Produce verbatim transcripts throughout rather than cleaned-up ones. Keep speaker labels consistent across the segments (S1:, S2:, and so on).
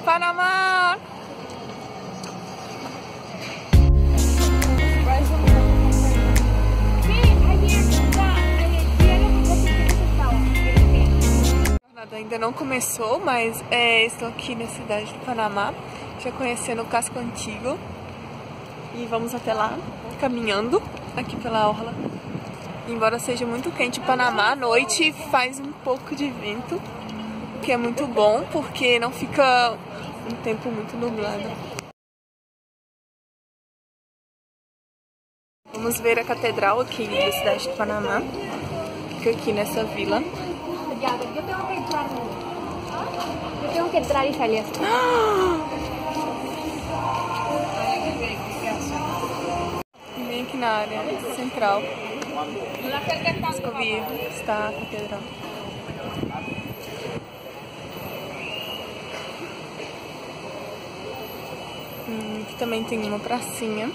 S1: Panamá! A jornada ainda não começou, mas é, estou aqui na cidade de Panamá, já conhecendo o Casco Antigo. E vamos até lá, caminhando aqui pela orla. Embora seja muito quente em Panamá, à noite faz um pouco de vento, o que é muito bom, porque não fica um tempo muito nublado. Vamos ver a catedral aqui da cidade de Panamá, fica aqui nessa vila.
S2: Eu tenho que entrar, eu tenho que entrar e sair assim.
S1: Bem aqui na área central. Descobri está a catedral. Hum, aqui também tem uma pracinha.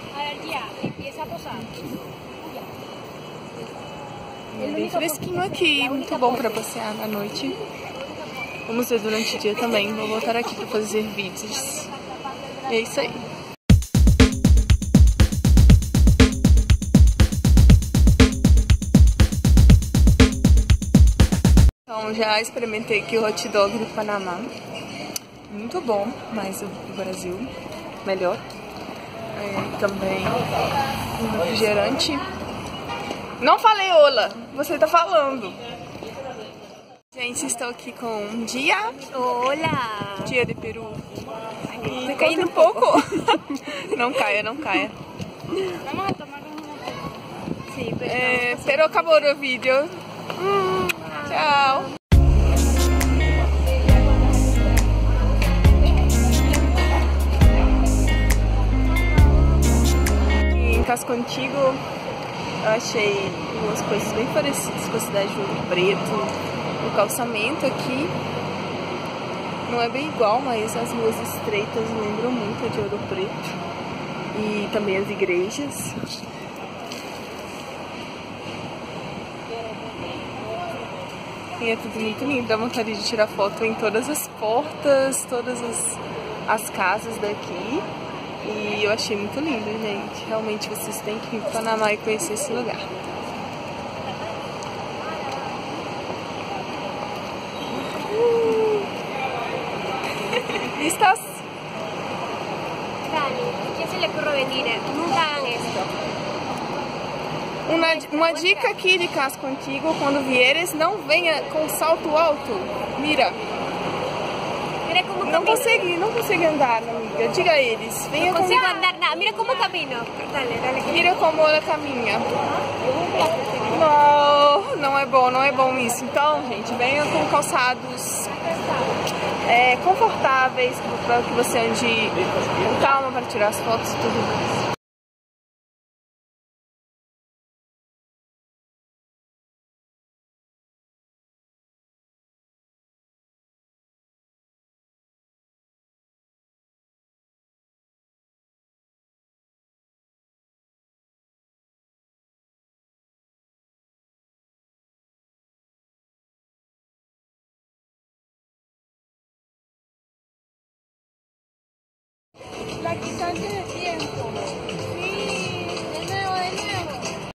S1: É bem fresquinho aqui, muito bom para passear à noite. Vamos ver durante o dia também. Vou voltar aqui para fazer vídeos. E é isso aí. Então já experimentei aqui o hot dog do Panamá. Muito bom, mas o do Brasil melhor. É, também um refrigerante. Não falei olá, você tá falando. Gente, estou aqui com um dia.
S2: Olá!
S1: Dia de Peru. E
S2: Tô
S1: caindo um pouco. Não caia, não caia.
S2: Vamos tomar um. Sim,
S1: É, pero acabou o vídeo. Hum, tchau. Em Casco Antigo eu achei umas coisas bem parecidas com a cidade de Ouro Preto. O calçamento aqui não é bem igual, mas as ruas estreitas lembram muito de Ouro Preto. E também as igrejas. E é tudo muito lindo, dá vontade de tirar foto em todas as portas, todas as, as casas daqui. E eu achei muito lindo, gente. Realmente vocês têm que ir para Panamá e conhecer esse lugar. Uh! ¿Listos?
S2: Dani, ¿qué se le ocurre venir? Nunca hagan esto.
S1: Uma, uma dica aqui de Casco Antigo, quando vieres, não venha com salto alto. Mira.
S2: Mira como
S1: Não consegui, não consegui andar, amiga. Diga a eles. Venha
S2: No
S1: com...
S2: consigo andar nada. Mira cómo camino. Dale, dale.
S1: Mira como ela caminha. Não, não é bom, não é bom isso. Então, gente, venha com calçados é, confortáveis, para que você ande com calma para tirar as fotos e tudo mais.
S2: La quitante de tiempo.